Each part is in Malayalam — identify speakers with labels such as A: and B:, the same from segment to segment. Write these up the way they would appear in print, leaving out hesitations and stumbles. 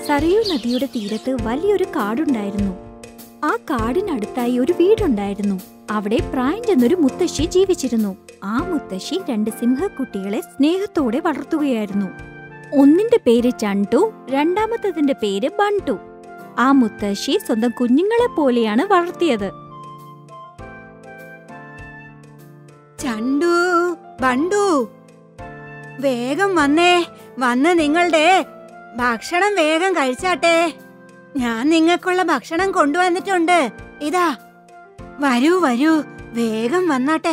A: സരയൂ നദിയുടെ തീരത്ത് വലിയൊരു കാടുണ്ടായിരുന്നു. ആ കാടിനടുത്തായി ഒരു വീടുണ്ടായിരുന്നു. അവിടെ പ്രായം ചെന്നൊരു മുത്തശ്ശി ജീവിച്ചിരുന്നു. ആ മുത്തശ്ശി 2 സിംഹക്കുട്ടികളെ സ്നേഹത്തോടെ വളർത്തുകയായിരുന്നു. ഒന്നിന്റെ പേര് ചണ്ടു, രണ്ടാമത്തതിന്റെ പേര് ബണ്ടു. ആ മുത്തശ്ശി സ്വന്തം കുഞ്ഞുങ്ങളെ പോലെയാണ് വളർത്തിയത്.
B: ചണ്ടു, ബണ്ടു, വേഗം വന്ന് നിങ്ങളുടെ ഭക്ഷണം വേഗം കഴിച്ചാട്ടെ. ഞാൻ നിങ്ങൾക്കുള്ള ഭക്ഷണം കൊണ്ടുവന്നിട്ടുണ്ട്. ഇതാ, വരൂ വരൂ, വേഗം വന്നാട്ടെ.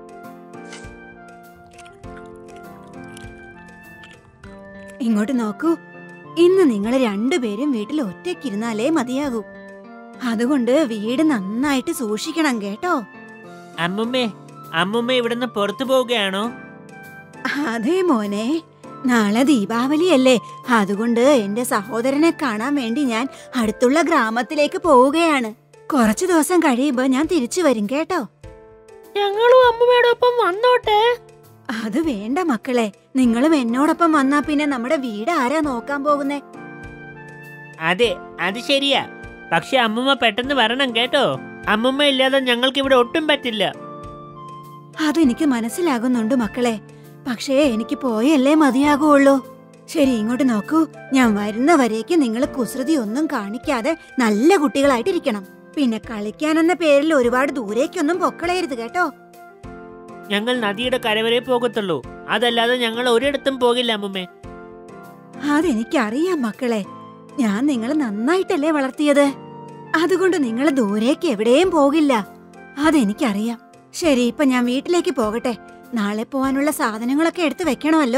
B: ഇങ്ങോട്ട് നോക്കൂ. ഇന്ന് നിങ്ങൾ രണ്ടുപേരും വീട്ടിൽ ഒറ്റയ്ക്കിരുന്നാലേ മതിയാകൂ. അതുകൊണ്ട് വീട് നന്നായിട്ട് സൂക്ഷിക്കണം കേട്ടോ.
C: അമ്മുമ്മ ഇവിടുന്ന് പുറത്തു പോവുകയാണോ?
B: അതെ മോനെ, നാളെ ദീപാവലിയല്ലേ. അതുകൊണ്ട് എന്റെ സഹോദരനെ കാണാൻ വേണ്ടി ഞാൻ അടുത്തുള്ള ഗ്രാമത്തിലേക്ക് പോവുകയാണ്. കുറച്ചു ദിവസം കഴിയുമ്പോ ഞാൻ തിരിച്ചു വരും കേട്ടോ.
C: ഞങ്ങളും അമ്മുമ്മയോടൊപ്പം വന്നോട്ടെ?
B: അത് വേണ്ട മക്കളെ, നിങ്ങളും എന്നോടൊപ്പം വന്നാ പിന്നെ നമ്മുടെ വീട് ആരാ നോക്കാൻ പോകുന്നേ?
C: അതെ, അത് ശരിയാ. പക്ഷെ അമ്മുമ്മ പെട്ടെന്ന് വരണം കേട്ടോ. അമ്മുമ്മ ഇല്ലാതെ ഞങ്ങൾക്ക് ഇവിടെ ഒട്ടും പറ്റില്ല.
B: അതെനിക്ക് മനസ്സിലാകുന്നുണ്ട് മക്കളെ. പക്ഷേ എനിക്ക് പോയല്ലേ മതിയാകുള്ളൂ. ശരി, ഇങ്ങോട്ട് നോക്കൂ. ഞാൻ വരുന്നവരേക്ക് നിങ്ങൾ കുസൃതി ഒന്നും കാണിക്കാതെ നല്ല കുട്ടികളായിട്ടിരിക്കണം. പിന്നെ കളിക്കാനെന്ന പേരിൽ ഒരുപാട് ദൂരേക്കൊന്നും പൊക്കളയരുത് കേട്ടോ.
C: ഞങ്ങൾ നദിയുടെ കരവരെ പോകത്തുള്ളൂ. അതല്ലാതെ ഞങ്ങൾ ഒരിടത്തും പോകില്ല അമ്മുമ്മേ.
B: അതെനിക്കറിയാം മക്കളെ. ഞാൻ നിങ്ങളെ നന്നായിട്ടല്ലേ വളർത്തിയത്. അതുകൊണ്ട് നിങ്ങൾ ദൂരേക്ക് എവിടെയും പോകില്ല. അതെനിക്കറിയാം. ശരി, ഇപ്പൊ ഞാൻ വീട്ടിലേക്ക് പോകട്ടെ. നാളെ പോവാനുള്ള സാധനങ്ങളൊക്കെ എടുത്തു വെക്കണമല്ലോ.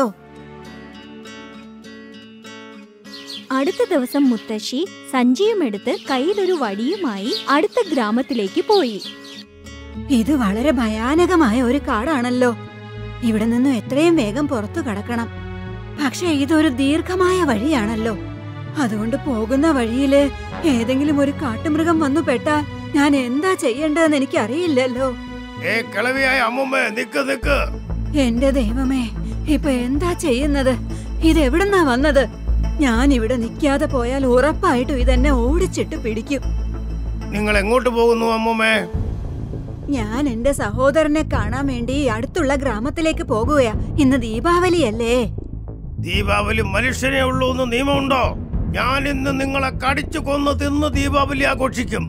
A: അടുത്ത ദിവസം മുത്തശ്ശി സഞ്ചിയുമെടുത്ത് കയ്യിലൊരു വടിയുമായി അടുത്ത ഗ്രാമത്തിലേക്ക് പോയി.
B: ഇത് വളരെ ഭയാനകമായ ഒരു കാടാണല്ലോ. ഇവിടെ നിന്നും എത്രയും വേഗം പുറത്തു കടക്കണം. പക്ഷെ ഇതൊരു ദീർഘമായ വഴിയാണല്ലോ. അതുകൊണ്ട് പോകുന്ന വഴിയില് ഏതെങ്കിലും ഒരു കാട്ടുമൃഗം വന്നു പെട്ടാൽ ഞാൻ എന്താ ചെയ്യേണ്ടതെന്ന് എനിക്ക് അറിയില്ലല്ലോ. എന്റെ ദൈവമേ, ഇപ്പൊ എന്താ ചെയ്യുന്നത്? ഇതെവിടുന്നാ വന്നത്? ഞാൻ ഇവിടെ നിൽക്കാതെ പോയാൽ ഉറപ്പായിട്ടും ഇതെന്നെ ഓടിച്ചിട്ട് പിടിക്കും.
D: നിങ്ങൾ എങ്ങോട്ട് പോകുന്നു അമ്മൂമ്മേ?
B: ഞാൻ എന്റെ സഹോദരനെ കാണാൻ വേണ്ടി അടുത്തുള്ള ഗ്രാമത്തിലേക്ക് പോകുകയാ. ഇന്ന് ദീപാവലിയല്ലേ.
D: ദീപാവലി മനുഷ്യനെ ഉള്ളൂ എന്ന് നിയമമുണ്ടോ? ഞാൻ ഇന്ന് നിങ്ങളെ കടിച്ചു കൊന്ന് തിന്ന് ദീപാവലി ആഘോഷിക്കും.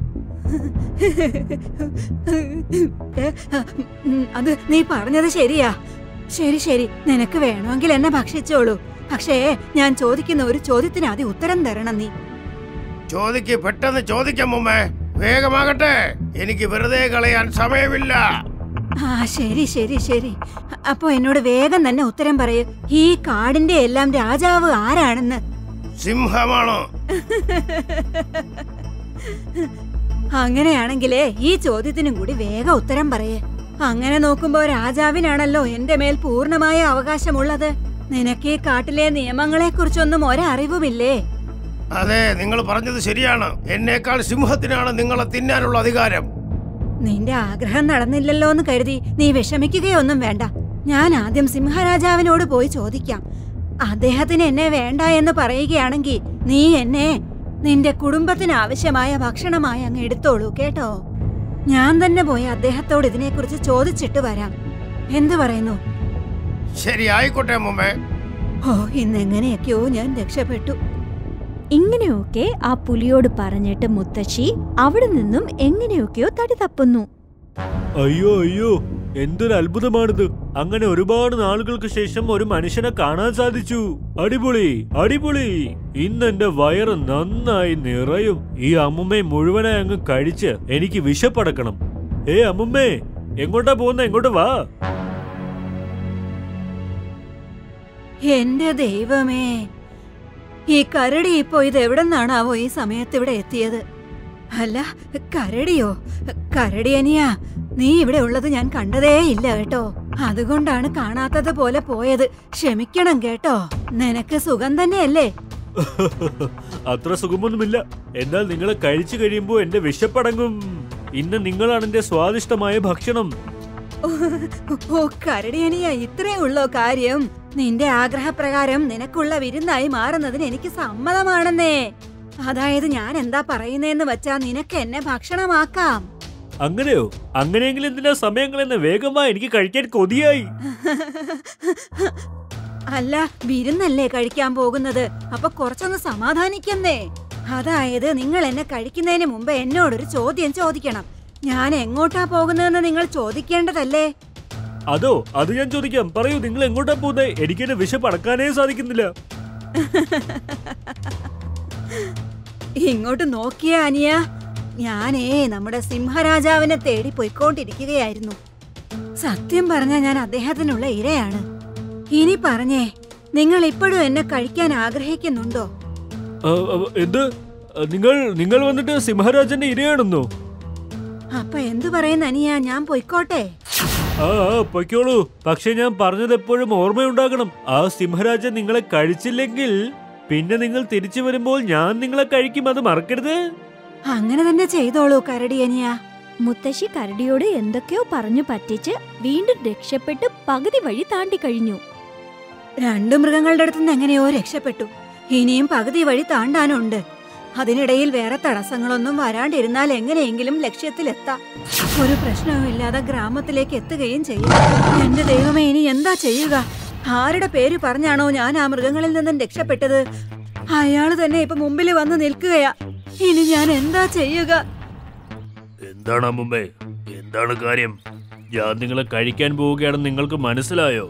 B: അത് നീ പറഞ്ഞത് ശരിയാ. ശരി ശരി, നിനക്ക് വേണമെങ്കിൽ എന്നെ ഭക്ഷിച്ചോളൂ. പക്ഷേ ഞാൻ ചോദിക്കുന്ന ഒരു ചോദ്യത്തിന് ആദ്യം ഉത്തരം തരണം നീ.
D: ചോദിക്ക്, പെട്ടെന്ന് ചോദിക്കാം മുമ്മേ. വേഗമാകട്ടെ, എനിക്ക് വെറുതെ കളയാൻ സമയമില്ല.
B: ആ ശരി ശരി ശരി. അപ്പൊ എന്നോട് വേഗം തന്നെ ഉത്തരം പറയൂ. ഈ കാടിന്റെ എല്ലാം രാജാവ് ആരാണെന്ന്?
D: സിംഹമാണോ?
B: അങ്ങനെയാണെങ്കിലേ ഈ ചോദ്യത്തിനും കൂടി വേഗം ഉത്തരം പറയേ. അങ്ങനെ നോക്കുമ്പോ രാജാവിനാണല്ലോ എന്റെ മേൽ പൂർണ്ണമായ അവകാശമുള്ളത്. നിനക്ക് ഈ കാട്ടിലെ നിയമങ്ങളെ കുറിച്ചൊന്നും ഒരറിവുമില്ലേ?
D: അതെ, നിങ്ങൾ പറഞ്ഞത് ശരിയാണ്. എന്നേക്കാൾ സിംഹത്തിനാണ് നിങ്ങളെ തിന്നാനുള്ള അധികാരം.
B: നിന്റെ ആഗ്രഹം നടന്നില്ലല്ലോ എന്ന് കരുതി നീ വിഷമിക്കുകയൊന്നും വേണ്ട. ഞാൻ ആദ്യം സിംഹരാജാവിനോട് പോയി ചോദിക്കാം. അദ്ദേഹത്തിന് എന്നെ വേണ്ട എന്ന് പറയുകയാണെങ്കിൽ നീ എന്നെ നിന്റെ കുടുംബത്തിന് ആവശ്യമായ ഭക്ഷണമായി അങ്ങ് എടുത്തോളൂ കേട്ടോ. ഞാൻ തന്നെ പോയി അദ്ദേഹത്തോട് ഇതിനെക്കുറിച്ച് ചോദിച്ചിട്ട് വരാം. എന്തു പറയുന്നു?
D: ശരി, ആയിക്കോട്ടെ അമ്മൂമ്മേ.
B: ഓ, ഇന്നെങ്ങനെയൊക്കെയോ ഞാൻ രക്ഷപ്പെട്ടു.
A: ഇങ്ങനെയൊക്കെ ആ പുലിയോട് പറഞ്ഞിട്ട് മുത്തശ്ശി അവിടെ നിന്നും എങ്ങനെയൊക്കെയോ തടി തപ്പുന്നു.
E: അയ്യോ അയ്യോ, എന്തൊരു അത്ഭുതമാണിത്! അങ്ങനെ ഒരുപാട് നാളുകൾക്ക് ശേഷം ഒരു മനുഷ്യനെ കാണാൻ സാധിച്ചു. അടിപൊളി അടിപൊളി! ഇന്ന് എന്റെ വയറ് നന്നായി നിറയും. ഈ അമ്മുമ്മയെ മുഴുവനായി അങ്ങ് കഴിച്ച് എനിക്ക് വിശപ്പടക്കണം. അമ്മുമ്മേ, എങ്ങോട്ടാ പോകുന്ന? എങ്ങോട്ട് വാ.
B: എന്റെ ദൈവമേ, ഈ കരടി ഇപ്പോ ഇതെവിടെന്നാണാവോ ഈ സമയത്ത് ഇവിടെ എത്തിയത്? അല്ല, കരടിയോ? കരടിയനിയാ, നീ ഇവിടെ ഉള്ളത് ഞാൻ കണ്ടതേ ഇല്ല കേട്ടോ. അതുകൊണ്ടാണ് കാണാത്തത് പോലെ പോയത്. ക്ഷമിക്കണം കേട്ടോ. നിനക്ക് സുഖം തന്നെയല്ലേ?
E: അത്ര സുഖമൊന്നുമില്ല. എന്നാൽ നിങ്ങളെ കഴിച്ചു കഴിയുമ്പോ എന്റെ വിശപ്പടങ്ങും. ഇന്ന് നിങ്ങളാണ് എന്റെ സ്വാദിഷ്ടമായ ഭക്ഷണം.
B: ഓ കരടിയനിയാ, ഇത്രേ ഉള്ളോ കാര്യം? നിന്റെ ആഗ്രഹപ്രകാരം നിനക്കുള്ള വിരുന്നായി മാറുന്നതിന് എനിക്ക് സമ്മതമാണെന്നേ. അതായത് ഞാൻ എന്താ പറയുന്നേന്ന് വെച്ചാ നിനക്ക് എന്നെ ഭക്ഷണമാക്കാം.
E: അങ്ങനെയോ? അങ്ങനെയെങ്കിൽ എന്തിനാ സമയങ്ങളെന്ന് വേഗമായി, എനിക്ക് കഴിക്കാൻ കൊതിയായി.
B: അല്ല, വിരുന്നല്ലേ കഴിക്കാൻ പോകുന്നത്, അപ്പൊ കുറച്ചൊന്ന് സമാധാനിക്കുന്നേ. അതായത് നിങ്ങൾ എന്നെ കഴിക്കുന്നതിന് മുമ്പ് എന്നോടൊരു ചോദ്യം ചോദിക്കണം. ഞാൻ എങ്ങോട്ടാ പോകുന്നതെന്ന് നിങ്ങൾ ചോദിക്കേണ്ടതല്ലേ?
E: അതോ? അത് ഞാൻ ചോദിക്കാം. പറയൂ, നിങ്ങൾ എങ്ങോട്ടാ പോകുന്നത്? എനിക്കെന്നെ വിശപ്പ് അടക്കാനേ സാധിക്കുന്നില്ല.
B: ഇങ്ങോട്ട് നോക്കിയ അനിയ, ഞാനേ നമ്മുടെ സിംഹരാജാവിനെ തേടി പോയിക്കൊണ്ടിരിക്കുകയായിരുന്നു. സത്യം പറഞ്ഞാൽ ഞാൻ അദ്ദേഹത്തിനുള്ള ഇരയാണ്. ഇനി പറഞ്ഞേ, നിങ്ങൾ ഇപ്പോഴും എന്നെ കഴിക്കാൻ ആഗ്രഹിക്കുന്നുണ്ടോ?
E: എന്ത്? നിങ്ങൾ വന്നിട്ട് സിംഹരാജന്റെ ഇരയാണെന്നോ?
B: അപ്പൊ എന്തു പറയുന്ന അനിയ, ഞാൻ പൊയ്ക്കോട്ടെ?
E: പൊയ്ക്കോളൂ. പക്ഷെ ഞാൻ പറഞ്ഞത് എപ്പോഴും ഓർമ്മയുണ്ടാകണം. ആ സിംഹരാജൻ നിങ്ങളെ കഴിച്ചില്ലെങ്കിൽ പിന്നെ നിങ്ങൾ തിരിച്ചു വരുമ്പോൾ ഞാൻ നിങ്ങളെ കഴിക്കും, അത് മറക്കരുത്.
B: അങ്ങനെ തന്നെ ചെയ്തോളൂ കരടിയനിയ.
A: മുത്തശ്ശി കരടിയോട് എന്തൊക്കെയോ പറഞ്ഞു പറ്റിച്ച് വീണ്ടും രക്ഷപ്പെട്ട് പകുതി വഴി താണ്ടി കഴിഞ്ഞു.
B: രണ്ടു മൃഗങ്ങളുടെ അടുത്തുനിന്ന് എങ്ങനെയോ രക്ഷപ്പെട്ടു. ഇനിയും പകുതി വഴി താണ്ടാനുണ്ട്. അതിനിടയിൽ വേറെ തടസ്സങ്ങളൊന്നും വരാണ്ടിരുന്നാൽ എങ്ങനെയെങ്കിലും ലക്ഷ്യത്തിലെത്താം. ഒരു പ്രശ്നവുമില്ലാതെ ഗ്രാമത്തിലേക്ക് എത്തുകയും ചെയ്യും. എന്റെ ദൈവമേ, ഇനി എന്താ ചെയ്യുക? ആരുടെ പേര് പറഞ്ഞാണോ ഞാൻ ആ മൃഗങ്ങളിൽ നിന്നും രക്ഷപ്പെട്ടത്? അയാള് തന്നെ ഇപ്പൊ മുമ്പിൽ വന്ന് നിൽക്കുകയാ. ഇനി ഞാൻ എന്താ ചെയ്യുക?
E: എന്താണ് അമ്മുമ്മേ, എന്താണ് കാര്യം? ഞാൻ നിങ്ങളെ കഴിക്കാൻ പോവുകയാണെന്ന് നിങ്ങൾക്ക് മനസ്സിലായോ?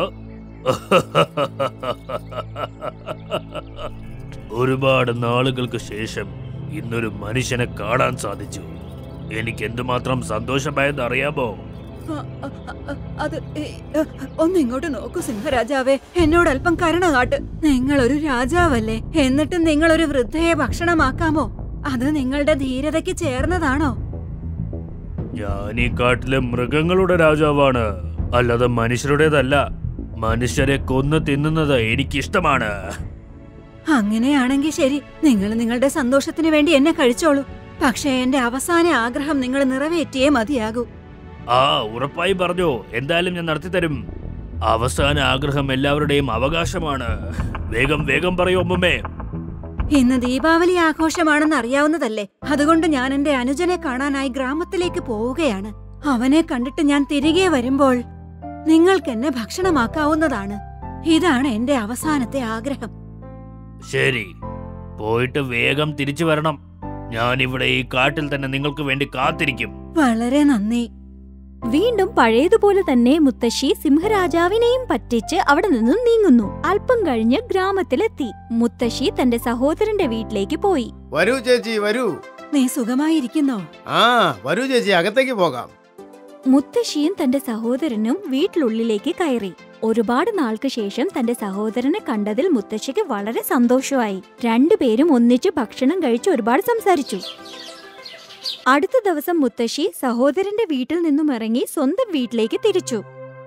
E: ഒരുപാട് നാളുകൾക്ക് ശേഷം ഇന്നൊരു മനുഷ്യനെ കാണാൻ സാധിച്ചു. എനിക്ക് എന്തുമാത്രം സന്തോഷമായെന്ന് അറിയാമോ?
B: അത് ഒന്നിങ്ങോട്ട് നോക്കൂ സിംഹരാജാവേ, എന്നോട് അല്പം കരുണ കാട്ട്. നിങ്ങളൊരു രാജാവല്ലേ, എന്നിട്ടും നിങ്ങളൊരു വൃദ്ധയെ ഭക്ഷണമാക്കാമോ? അത് നിങ്ങളുടെ ധീരതയ്ക്ക് ചേർന്നതാണോ?
E: ഞാൻ ഈ കാട്ടിലെ മൃഗങ്ങളുടെ രാജാവാണ്, അല്ലാതെ മനുഷ്യരുടേതല്ല. മനുഷ്യരെ കൊന്നു തിന്നുന്നത് എനിക്കിഷ്ടമാണ്.
B: അങ്ങനെയാണെങ്കിൽ ശരി, നിങ്ങൾ നിങ്ങളുടെ സന്തോഷത്തിന് വേണ്ടി എന്നെ കഴിച്ചോളൂ. പക്ഷേ എന്റെ അവസാന ആഗ്രഹം നിങ്ങൾ നിറവേറ്റിയേ മതിയാകൂ.
E: ഉറപ്പായി പറഞ്ഞോ, എന്തായാലും ഞാൻ നടത്തിത്തരും. അവസാന ആഗ്രഹം എല്ലാവരുടെയും അവകാശമാണ്. വേഗം വേഗം പറയൂ അമ്മുമ്മേ.
B: ഇന്ന് ദീപാവലി ആഘോഷമാണെന്ന് അറിയാവുന്നതല്ലേ? അതുകൊണ്ട് ഞാൻ എന്റെ അനുജനെ കാണാനായി ഗ്രാമത്തിലേക്ക് പോവുകയാണ്. അവനെ കണ്ടിട്ട് ഞാൻ തിരികെ വരുമ്പോൾ നിങ്ങൾക്ക് എന്നെ ഭക്ഷണമാക്കാവുന്നതാണ്. ഇതാണ് എന്റെ അവസാനത്തെ ആഗ്രഹം.
E: ശരി, പോയിട്ട് വേഗം തിരിച്ചു വരണം. ഞാൻ ഇവിടെ ഈ കാട്ടിൽ തന്നെ നിങ്ങൾക്ക് വേണ്ടി കാത്തിരിക്കും.
B: വളരെ നന്ദി.
A: വീണ്ടും പഴയതുപോലെ തന്നെ മുത്തശ്ശി സിംഹരാജാവിനെയും പറ്റിച്ച് അവിടെ നിന്നും നീങ്ങുന്നു. അല്പം കഴിഞ്ഞ് ഗ്രാമത്തിലെത്തി. മുത്തശ്ശി തന്റെ സഹോദരന്റെ വീട്ടിലേക്ക് പോയി.
D: വരൂ ചേച്ചി, വരൂ.
B: നീ സുഖമായിരിക്കുന്നോ?
D: വരൂ ചേച്ചി, അകത്തേക്ക് പോകാം.
A: മുത്തശ്ശിയും തന്റെ സഹോദരനും വീട്ടിലുള്ളിലേക്ക് കയറി. ഒരുപാട് നാൾക്ക് ശേഷം തന്റെ സഹോദരനെ കണ്ടതിൽ മുത്തശ്ശിക്ക് വളരെ സന്തോഷമായി. രണ്ടുപേരും ഒന്നിച്ച് ഭക്ഷണം കഴിച്ച് ഒരുപാട് സംസാരിച്ചു. അടുത്ത ദിവസം മുത്തശ്ശി സഹോദരന്റെ വീട്ടിൽ നിന്നും ഇറങ്ങി സ്വന്തം വീട്ടിലേക്ക് തിരിച്ചു.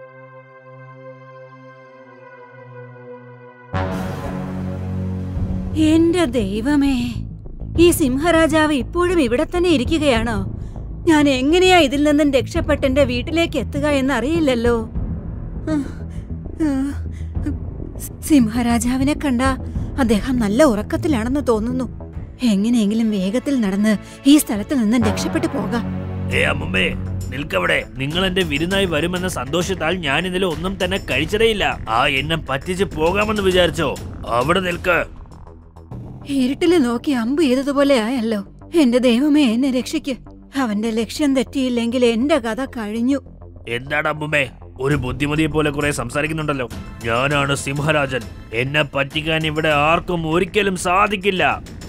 B: എന്റെ ദൈവമേ, ഈ സിംഹരാജാവ് ഇപ്പോഴും ഇവിടെ തന്നെ ഇരിക്കുകയാണോ? ഞാൻ എങ്ങനെയാ ഇതിൽ നിന്നും രക്ഷപ്പെട്ട് എന്റെ വീട്ടിലേക്ക് എത്തുക എന്നറിയില്ലല്ലോ. സിംഹരാജാവിനെ കണ്ട അദ്ദേഹം നല്ല ഉറക്കത്തിലാണെന്ന് തോന്നുന്നു. എങ്ങനെയെങ്കിലും വേഗത്തിൽ നടന്ന് ഈ സ്ഥലത്ത് നിന്നും രക്ഷപ്പെട്ടു പോകാം.
E: അമ്മുമ്മേ, നിൽക്കവിടെ. നിങ്ങൾ എന്റെ വിരുന്നായി വരുമെന്ന സന്തോഷത്താൽ ഞാൻ ഇതിൽ ഒന്നും തന്നെ കഴിച്ചതേയില്ല. എന്നെ പറ്റിച്ച് പോകാമെന്ന് വിചാരിച്ചോ? അവിടെ നിൽക്ക്.
B: ഇരുട്ടില് നോക്കി അമ്പ് ചെയ്തതുപോലെ ആയല്ലോ. എന്റെ ദൈവമേ, എന്നെ രക്ഷിക്ക്. അവന്റെ ലക്ഷ്യം തെറ്റിയില്ലെങ്കിൽ എന്റെ കഥ കഴിഞ്ഞു.
E: എന്താണ് അമ്മുമ്മേ, ഒരു ബുദ്ധിമതിയെ പോലെ കുറെ സംസാരിക്കുന്നുണ്ടല്ലോ. ഞാനാണ് സിംഹരാജൻ. എന്നെ പറ്റിക്കാൻ ഇവിടെ ആർക്കും ഒരിക്കലും സാധിക്കില്ല.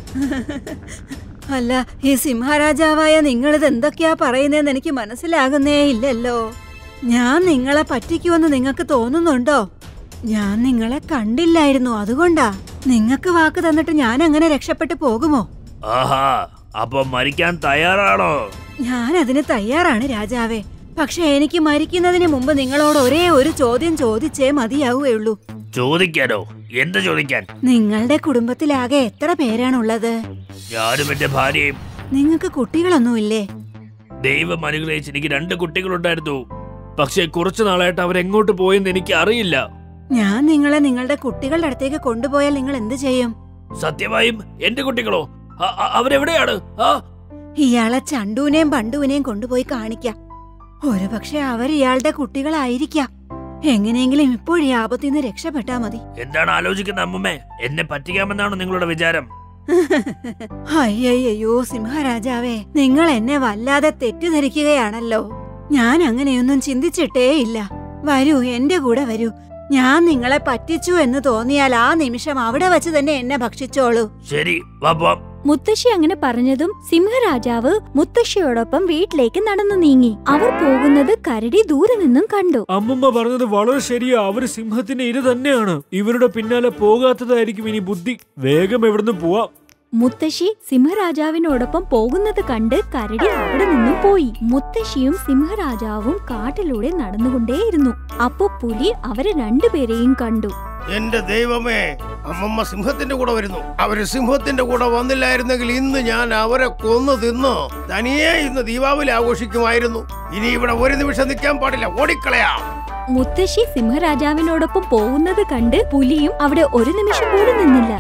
B: അല്ല, ഈ സിംഹരാജാവായ നിങ്ങളിത് എന്തൊക്കെയാ പറയുന്നതെന്ന് എനിക്ക് മനസ്സിലാകുന്നേ ഇല്ലല്ലോ. ഞാൻ നിങ്ങളെ പറ്റിക്കുമെന്ന് നിങ്ങൾക്ക് തോന്നുന്നുണ്ടോ? ഞാൻ നിങ്ങളെ കണ്ടില്ലായിരുന്നു, അതുകൊണ്ടാ. നിങ്ങൾക്ക് വാക്ക് തന്നിട്ട് ഞാൻ അങ്ങനെ രക്ഷപ്പെട്ടു പോകുമോ?
E: അപ്പൊ മരിക്കാൻ തയ്യാറാണോ?
B: ഞാൻ അതിന് തയ്യാറാണ് രാജാവേ. പക്ഷെ എനിക്ക് മരിക്കുന്നതിന് മുമ്പ് നിങ്ങളോട് ഒരേ ഒരു ചോദ്യം ചോദിച്ചേ മതിയാവുകയുള്ളൂ.
E: ചോദിക്കാനോ? എന്ത് ചോദിക്കാൻ?
B: നിങ്ങളുടെ കുടുംബത്തിലാകെ എത്ര പേരാണുള്ളത്?
E: ഞാനും എന്റെ ഭാര്യയും.
B: നിങ്ങൾക്ക് കുട്ടികളൊന്നുമില്ലേ?
E: ദൈവം അനുഗ്രഹിച്ച് എനിക്ക് 2 കുട്ടികളുണ്ടായിരുന്നു. പക്ഷെ കുറച്ചു നാളായിട്ട് അവരെങ്ങോട്ട് പോയെന്ന് എനിക്ക് അറിയില്ല.
B: ഞാൻ നിങ്ങളെ നിങ്ങളുടെ കുട്ടികളുടെ അടുത്തേക്ക് കൊണ്ടുപോയാൽ നിങ്ങൾ എന്ത് ചെയ്യും?
F: സത്യമായും എന്റെ കുട്ടികളോ? അവരെവിടെയാണ്?
B: ഇയാളെ ചണ്ടുവിനെയും ബണ്ടുവിനെയും കൊണ്ടുപോയി കാണിക്കാം. ഒരുപക്ഷെ അവർ ഇയാളുടെ കുട്ടികളായിരിക്കാം. എങ്ങനെയെങ്കിലും ഇപ്പോൾ ഈ ആപത്തിൽ നിന്ന് രക്ഷപ്പെട്ടാ മതി.
F: എന്താണ് ആലോചിക്കുന്ന അമ്മുമ്മേ? എന്നെ പറ്റിക്കാമെന്നാണോ നിങ്ങളുടെ വിചാരം?
B: അയ്യയ്യോ സിംഹരാജാവേ, നിങ്ങൾ എന്നെ വല്ലാതെ തെറ്റിദ്ധരിക്കുകയാണല്ലോ. ഞാൻ അങ്ങനെയൊന്നും ചിന്തിച്ചിട്ടേയില്ല. വരൂ, എന്റെ കൂടെ വരൂ. ഞാൻ നിങ്ങളെ പറ്റിച്ചു എന്ന് തോന്നിയാൽ ആ നിമിഷം അവിടെ വച്ച് തന്നെ എന്നെ ഭക്ഷിച്ചോളൂ.
F: ശരി, വാ പോവാം.
A: മുത്തശ്ശി അങ്ങനെ പറഞ്ഞതും സിംഹരാജാവ് മുത്തശ്ശിയോടൊപ്പം വീട്ടിലേക്ക് നടന്നു നീങ്ങി. അവർ പോകുന്നത് കരടി ദൂരെ നിന്നും കണ്ടു.
E: അമ്മുമ്മ പറഞ്ഞത് വളരെ ശരിയാ. അവര് സിംഹത്തിന്റെ ഇര തന്നെയാണ്. ഇവരുടെ പിന്നാലെ പോകാത്തതായിരിക്കും ഇനി ബുദ്ധി. വേഗം എവിടുന്ന് പോവാം.
A: മുത്തശ്ശി സിംഹരാജാവിനോടൊപ്പം പോകുന്നത് കണ്ട് കരടി അവിടെ നിന്നും പോയി. മുത്തശ്ശിയും സിംഹരാജാവും കാട്ടിലൂടെ നടന്നുകൊണ്ടേയിരുന്നു. അപ്പോ പുലി അവരെ രണ്ടുപേരെയും കണ്ടു.
D: എന്റെ ദൈവമേ, അമ്മമ്മ സിംഹത്തിന്റെ കൂടെ വരുന്നു. അവര് സിംഹത്തിന്റെ കൂടെ വന്നില്ലായിരുന്നെങ്കിൽ ഇന്ന് ഞാൻ അവരെ കൊന്നു തിന്നു തനിയെ ഇന്ന് ദീപാവലി ആഘോഷിക്കുമായിരുന്നു. ഇനി ഇവിടെ ഒരു നിമിഷം നിൽക്കാൻ പാടില്ല, ഓടിക്കളയാം.
A: മുത്തശ്ശി സിംഹരാജാവിനോടൊപ്പം പോകുന്നത് കണ്ട് പുലിയും അവിടെ ഒരു നിമിഷം കൂടി നിന്നില്ല.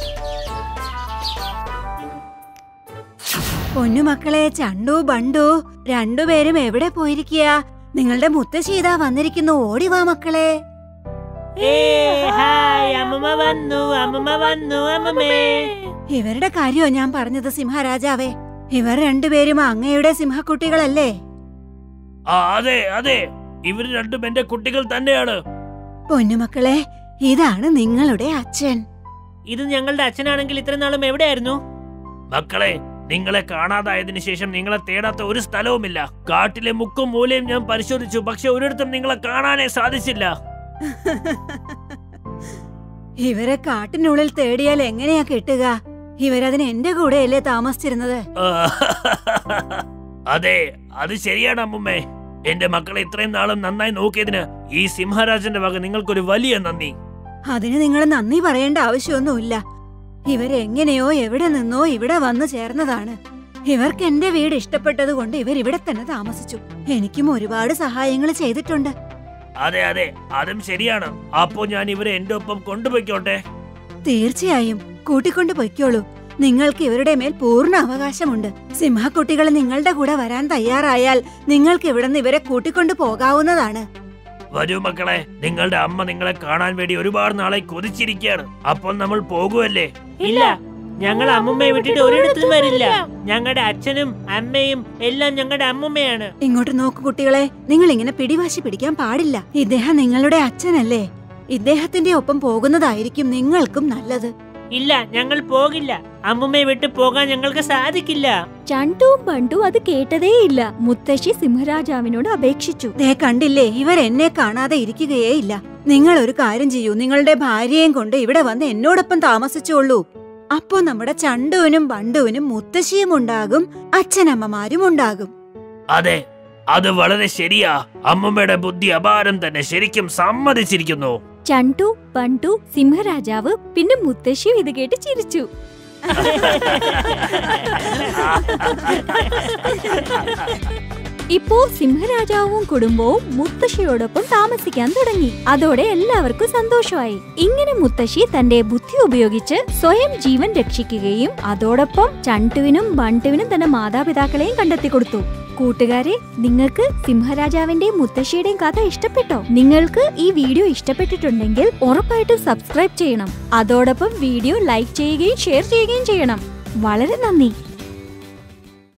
B: പൊന്നുമക്കളെ ചണ്ടു ബണ്ടു, രണ്ടുപേരും എവിടെ പോയിരിക്കുക? നിങ്ങളുടെ മുത്തശ്ശി ഇതാ വന്നിരിക്കുന്നു. ഓടിവാ മക്കളെ. ഇവരുടെ കാര്യോ ഞാൻ പറഞ്ഞത് സിംഹരാജാവേ? ഇവർ രണ്ടുപേരും അങ്ങയുടെ സിംഹക്കുട്ടികളല്ലേ?
F: അതെ അതെ, ഇവർ രണ്ടും എന്റെ കുട്ടികൾ തന്നെയാണ്.
B: പൊന്നുമക്കളെ, ഇതാണ് നിങ്ങളുടെ അച്ഛൻ.
C: ഇത് ഞങ്ങളുടെ അച്ഛനാണെങ്കിൽ ഇത്ര നാളും എവിടെയായിരുന്നു?
F: മക്കളെ, നിങ്ങളെ കാണാതായതിനു ശേഷം നിങ്ങളെ തേടാത്ത ഒരു സ്ഥലവുമില്ല. കാട്ടിലെ മുക്കും മൂലയും ഞാൻ പരിശോധിച്ചു, പക്ഷെ ഒരിടത്തും നിങ്ങളെ കാണാനേ സാധിച്ചില്ല.
B: ഇവരെ കാട്ടിനുള്ളിൽ തേടിയാൽ എങ്ങനെയാ കിട്ടുക? ഇവരതിന് എന്റെ കൂടെയല്ലേ താമസിച്ചിരുന്നത്?
F: അതെ, അത് ശരിയാണ് അമ്മുമ്മേ. എന്റെ മക്കളെ ഇത്രയും നാളും നന്നായി നോക്കിയതിന് ഈ സിംഹരാജന്റെ വക നിങ്ങൾക്കൊരു വലിയ നന്ദി.
B: അതിന് നിങ്ങൾ നന്ദി പറയേണ്ട ആവശ്യമൊന്നുമില്ല. ഇവരെങ്ങനെയോ എവിടെ നിന്നോ ഇവിടെ വന്നു ചേർന്നതാണ്. ഇവർക്ക് എന്റെ വീട് ഇഷ്ടപ്പെട്ടത് കൊണ്ട് ഇവരിവിടെ തന്നെ താമസിച്ചു. എനിക്കും ഒരുപാട് സഹായങ്ങൾ ചെയ്തിട്ടുണ്ട്.
F: അതെ അതെ, അതും ശരിയാണ്. അപ്പോ ഞാൻ ഇവരെ എന്റെ ഒപ്പം കൊണ്ടുപോയിക്കോട്ടെ?
B: തീർച്ചയായും കൂട്ടിക്കൊണ്ടു പൊയ്ക്കോളൂ. നിങ്ങൾക്ക് ഇവരുടെ മേൽ പൂർണ്ണ അവകാശമുണ്ട്. സിംഹക്കുട്ടികൾ നിങ്ങളുടെ കൂടെ വരാൻ തയ്യാറായാൽ നിങ്ങൾക്ക് ഇവിടുന്ന് ഇവരെ കൂട്ടിക്കൊണ്ടു പോകാവുന്നതാണ്.
F: വരൂ മക്കളെ, നിങ്ങളുടെ അമ്മ നിങ്ങളെ കാണാൻ വേണ്ടി ഒരുപാട് നാളെ കൊതിച്ചിരിക്കുകയാണ്. അപ്പോൾ നമ്മൾ പോകുമല്ലേ?
C: ഇല്ല, ഞങ്ങൾ അമ്മുമ്മയെ വിട്ടിട്ട് ഒരിടത്തും വരില്ല. ഞങ്ങളുടെ അച്ഛനും അമ്മയും എല്ലാം ഞങ്ങളുടെ അമ്മുമ്മയാണ്.
B: ഇങ്ങോട്ട് നോക്കൂ കുട്ടികളെ, നിങ്ങൾ ഇങ്ങനെ പിടിവാശി പിടിക്കാൻ പാടില്ല. ഇദ്ദേഹം നിങ്ങളുടെ അച്ഛനല്ലേ? ഇദ്ദേഹത്തിന്റെ ഒപ്പം പോകുന്നതായിരിക്കും നിങ്ങൾക്കും നല്ലത്.
C: ഇല്ല, ഞങ്ങൾ പോകില്ല. അമ്മുമ്മയെ വിട്ട് പോകാൻ ഞങ്ങൾക്ക് സാധിക്കില്ല.
A: ചണ്ടുവും ബണ്ടും അത് കേട്ടതേയില്ല. മുത്തശ്ശി സിംഹരാജാവിനോട് അപേക്ഷിച്ചു.
B: ദേ കണ്ടില്ലേ, ഇവരെന്നെ കാണാതെ ഇരിക്കുകയേ ഇല്ല. നിങ്ങൾ ഒരു കാര്യം ചെയ്യൂ, നിങ്ങളുടെ ഭാര്യയും കൊണ്ട് ഇവിടെ വന്ന് എന്നോടൊപ്പം താമസിച്ചോളൂ. അപ്പോ നമ്മുടെ ചണ്ടുവിനും ബണ്ടുവിനും മുത്തശ്ശിയും ഉണ്ടാകും, അച്ഛനമ്മമാരും ഉണ്ടാകും.
F: അതെ, അത് വളരെ ശരിയാ. അമ്മുമ്മയുടെ ബുദ്ധി അപാരം തന്നെ. ശരിക്കും സമ്മതിച്ചിരിക്കുന്നു.
A: ചണ്ടു ബണ്ടു സിംഹരാജാവ് പിന്നെ മുത്തശ്ശിയും ഇത് കേട്ട് ചിരിച്ചു. ഇപ്പോ സിംഹരാജാവും കുടുംബവും മുത്തശ്ശിയോടൊപ്പം താമസിക്കാൻ തുടങ്ങി. അതോടെ എല്ലാവർക്കും സന്തോഷമായി. ഇങ്ങനെ മുത്തശ്ശി തന്റെ ബുദ്ധി ഉപയോഗിച്ച് സ്വയം ജീവൻ രക്ഷിക്കുകയും അതോടൊപ്പം ചണ്ടുവിനും ബണ്ടുവിനും തന്റെ മാതാപിതാക്കളെയും കണ്ടെത്തി കൊടുത്തു. കൂട്ടുകാരെ, നിങ്ങൾക്ക് സിംഹരാജാവിന്റെയും മുത്തശ്ശിയുടെയും കഥ ഇഷ്ടപ്പെട്ടോ? നിങ്ങൾക്ക് ഈ വീഡിയോ ഇഷ്ടപ്പെട്ടിട്ടുണ്ടെങ്കിൽ ഉറപ്പായിട്ടും സബ്സ്ക്രൈബ് ചെയ്യണം. അതോടൊപ്പം വീഡിയോ ലൈക്ക് ചെയ്യുകയും ഷെയർ ചെയ്യുകയും ചെയ്യണം. വളരെ നന്ദി.